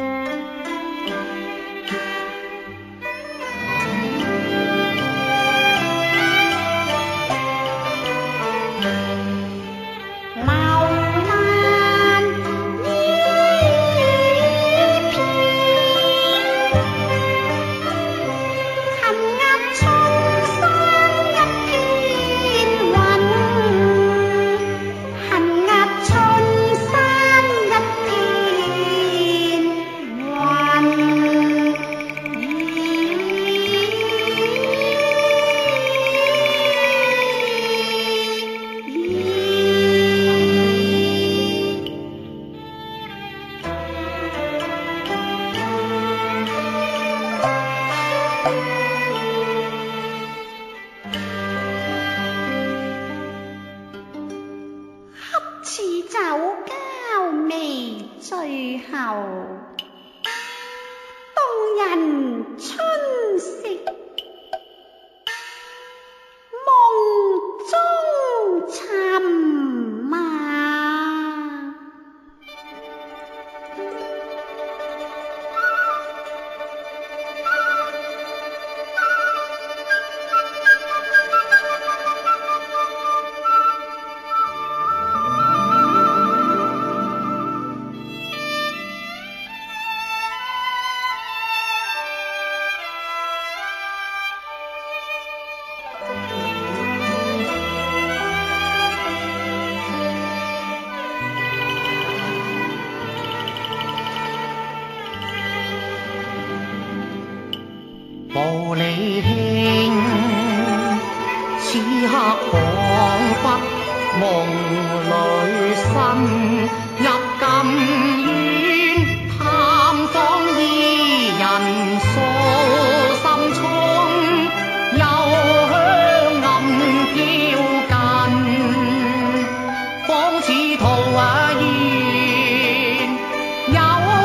玻璃厅，此刻彷彿夢裏身入禁院，探訪伊人訴心衷，幽香暗飄近，仿似桃源有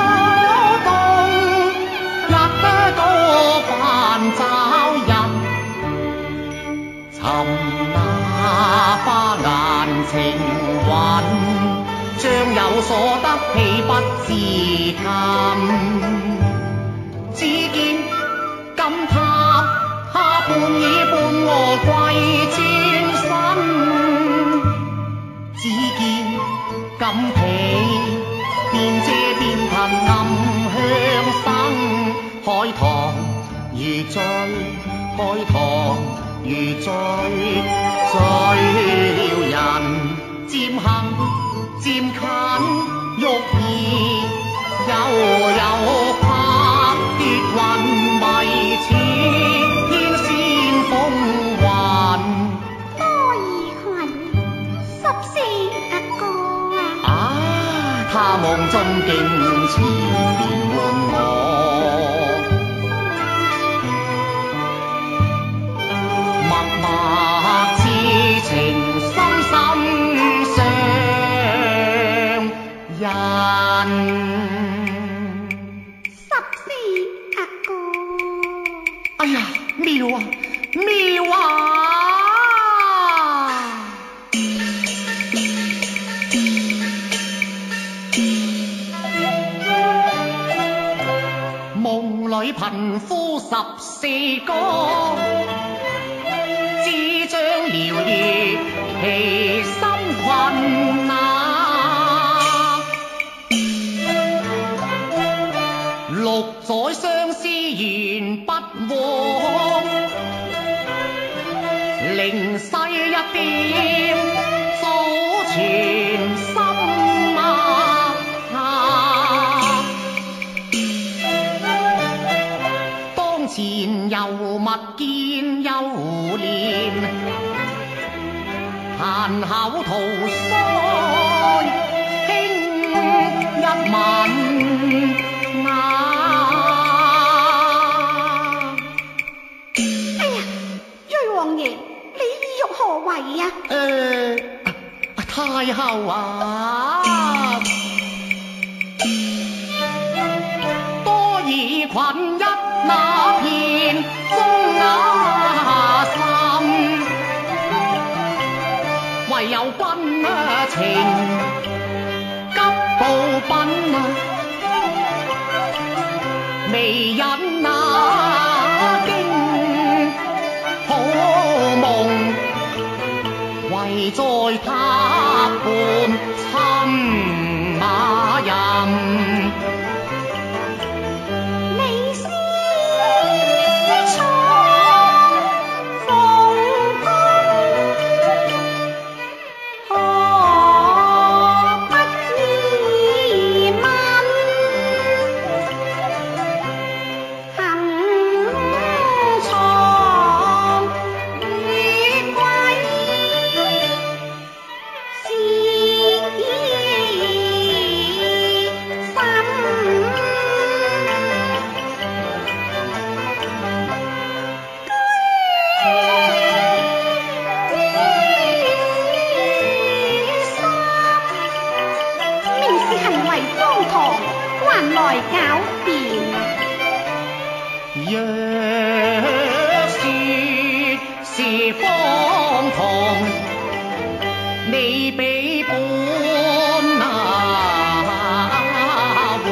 動，入得多飯找人，尋那花顏情韻，將有所得岂不自禁？只見金塔下半倚半臥貴轉身，只見錦被邊遮邊騰暗香生，海棠如醉，海棠如醉，醉了人漸行漸近，欲兒悠拍奪雲迷，似天仙風雲。 多兒群14個啊！ 他夢中竟纏綿喚我，默默痴情深深相印。 14個， 哎呀，妙啊，妙啊！夢裏貧夫14個，只將聊月其心困啊！6載相思緣不和，零逝一點早全心啊！當前又勿見又憐，閒口吐腮輕一吻啊！ 哎呀，瑞王爺，你意欲何為啊？ 太后啊，多兒群一那片中心，唯有君情急步奔， 美人那經好夢，唯在他伴親馬人。 你是錯鳳宮，何不移民？行藏於歸，是還來狡辯， 若說是荒唐，你比本那王。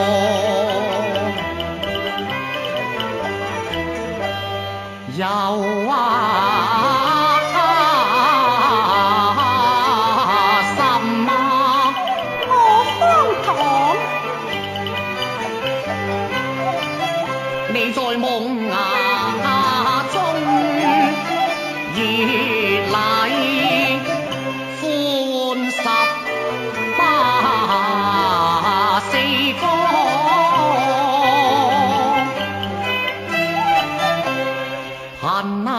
又什麼我荒唐？ 你在夢牙中越禮歡十八四方，貧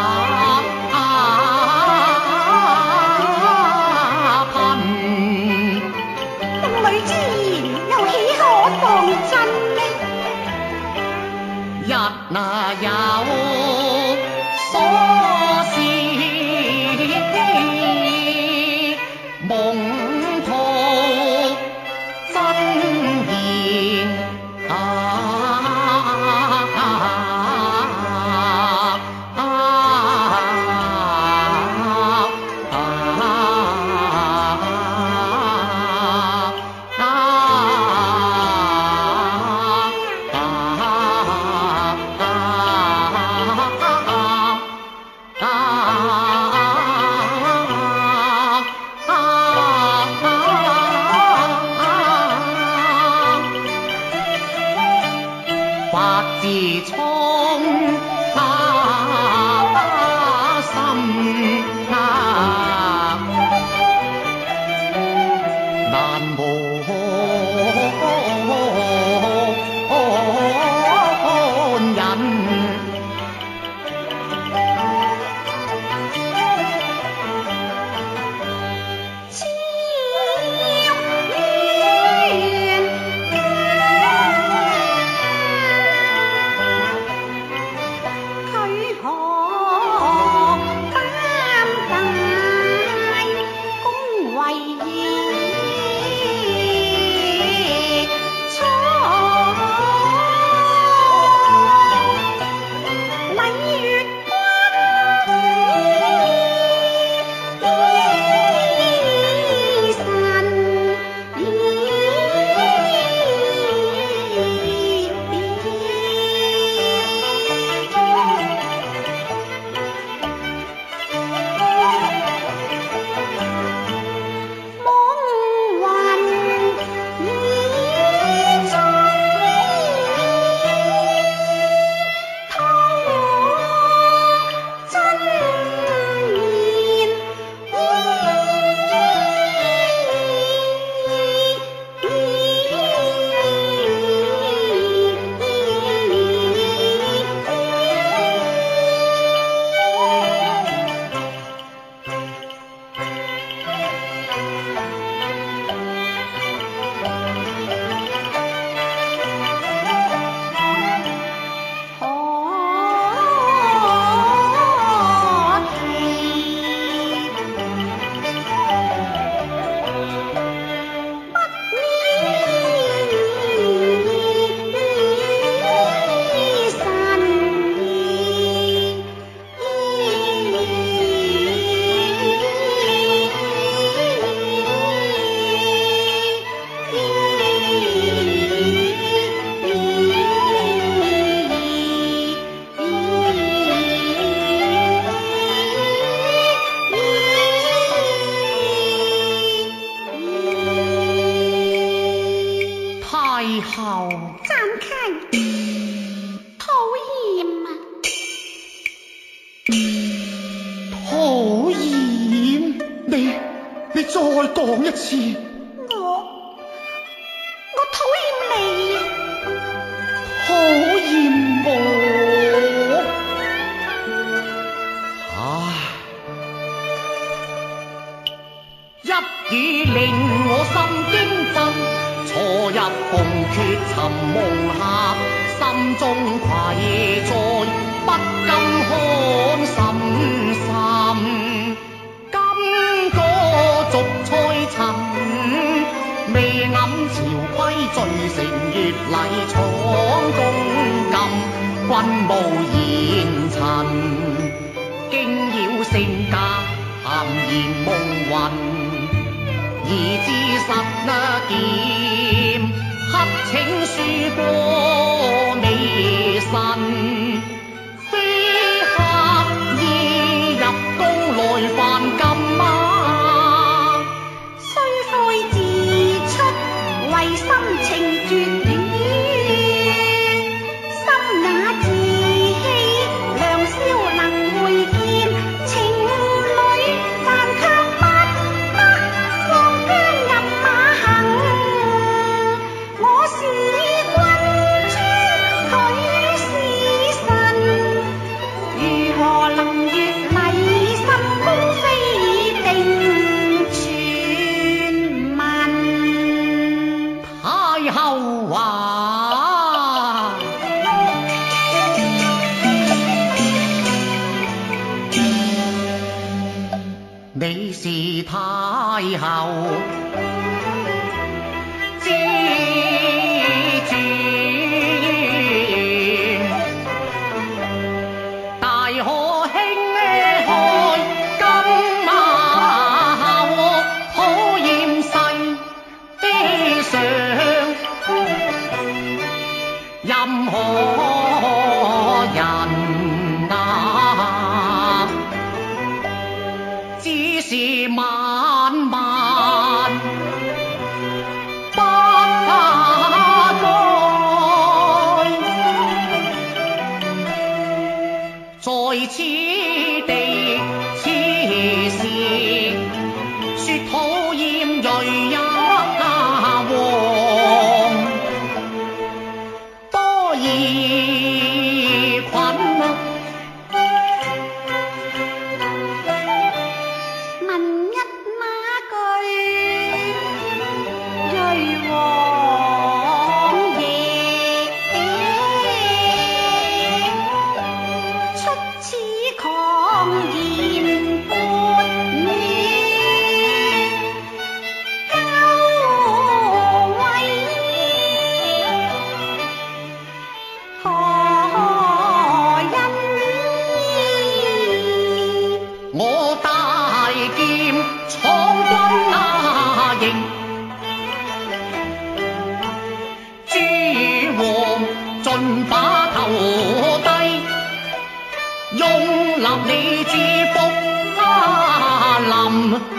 貧， 夢裏之言又豈可當真呢？ 一那有所思夢途真言百字瘡心難無人。 讨厌啊！ 讨厌？你再講一次。 我討厭你啊！ 討厭我？唉，一語令我心驚震，錯入夢缺尋夢下，心中愧疚不禁看甚深。今個俗菜塵，未諳朝規罪成越禮闖公禁，君無言塵，驚擾性格含言夢魂，而知實劍黑請輸過你身，非刻意入宮來犯禁啊！ 雖自出為心情絕斷，心也自欺良宵能會見情侶，但卻不得放捐入馬行。我是君主，佢是神，如何能越禮心公非定傳聞？ 太后話：你是太后之主，大可輕開金馬，討厭世非上任何人啊，只是萬萬不可改，在此地此時說討厭誰也王，多疑困啊！ 問一那句，瑞王爺出此狂言撥語，交位何人意？ 我大劍闖軍啊營，諸王盡把頭低，擁立你至福臨，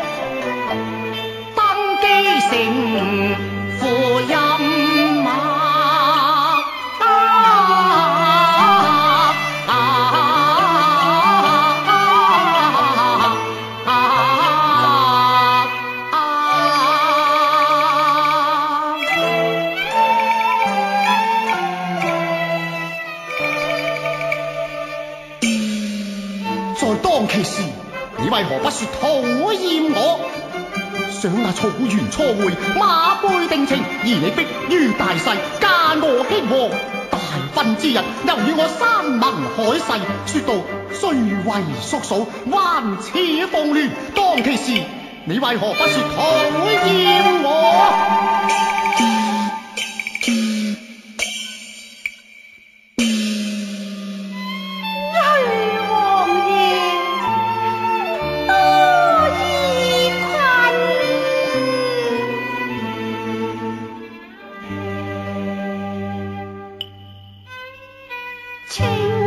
登基成父蔭馬。在當其時，你為何不說討厭我？想那草原初會，馬背定情，而你迫於大勢，嫁我欺王。大婚之日，又與我山盟海誓，說到雖為叔嫂，還似鳳鸞。當其時，你為何不說討厭我？ 情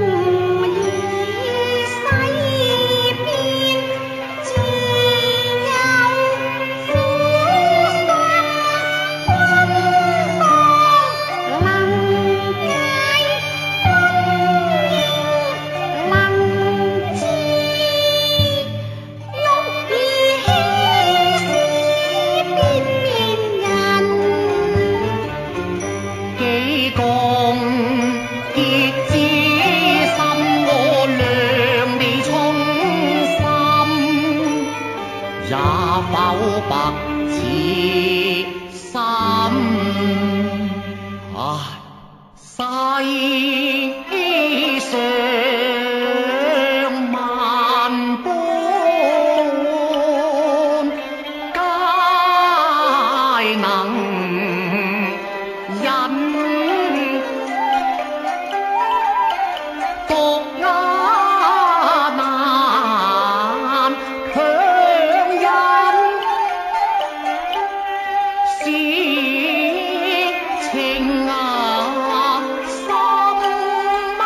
意西邊，自有苦心，君當能世上萬般皆能忍，獨一難強忍，是情啊心啊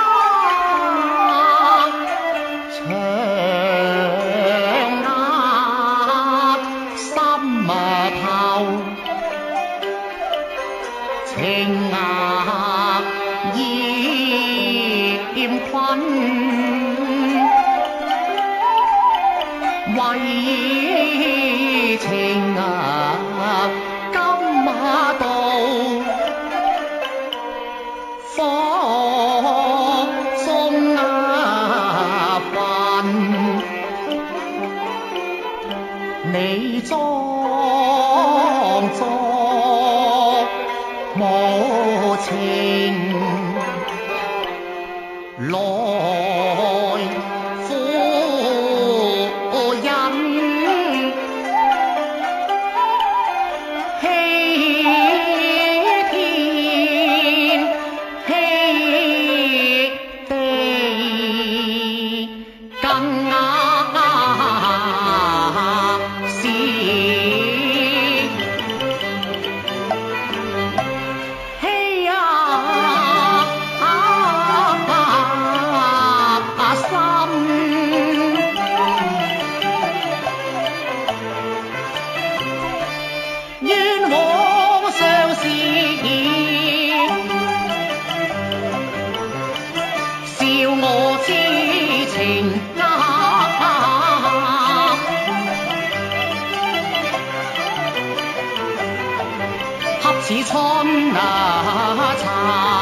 長壓心啊頭，情啊厭困，為情啊金馬道，火中啊瞓，你裝作無情，來苦忍，欺天欺地，更額是欺啊心，冤枉相思笑我痴情恰似春茶。